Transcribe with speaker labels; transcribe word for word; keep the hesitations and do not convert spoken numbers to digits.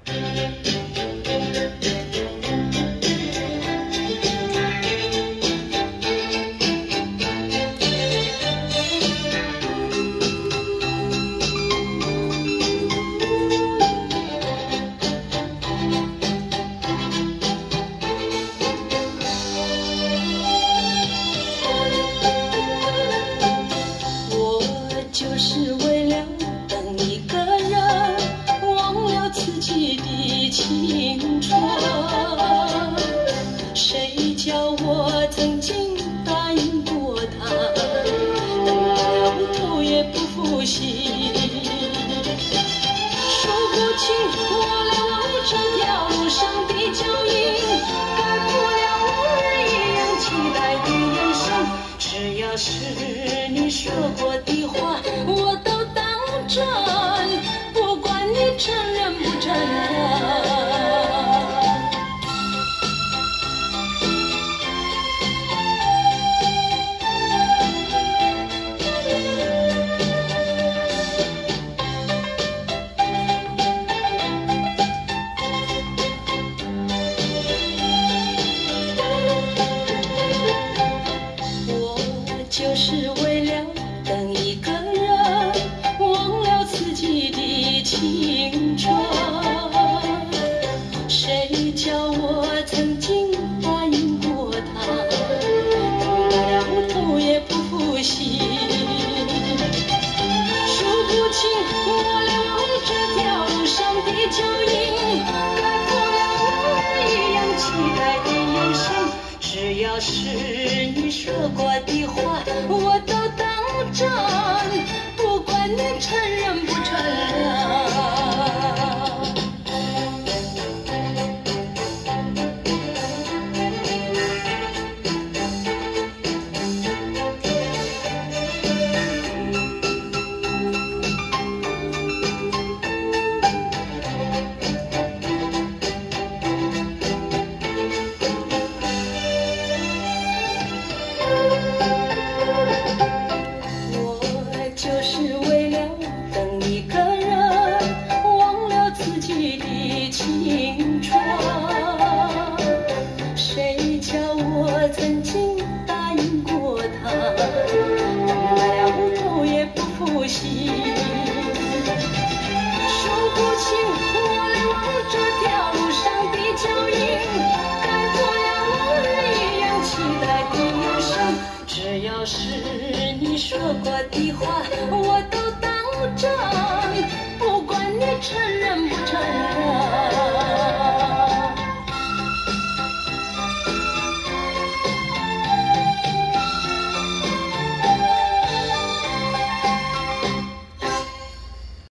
Speaker 1: 就是为了等一个人，忘了自己的青春。谁叫我曾经答应过他，等了头也不负心。说不清我了这条路上的脚印，改不了我一样期待的眼神。只要是你说过的话，我都当真，不管你承认不承认。我就是为了等一个人，忘了自己的青春。谁叫我曾经答应过他，等了头也不负心。数不清我了这条路上的脚印，改不了我一样期待的眼神。只要是你说过的话，我都当真，不管你承认不承认。就是为了等一个人，忘了自己的青春。谁叫我曾经答应过他，等了头也不负心。数不清我了这条路上的脚印，改不了我一样期待的眼神。只要是你说过的话，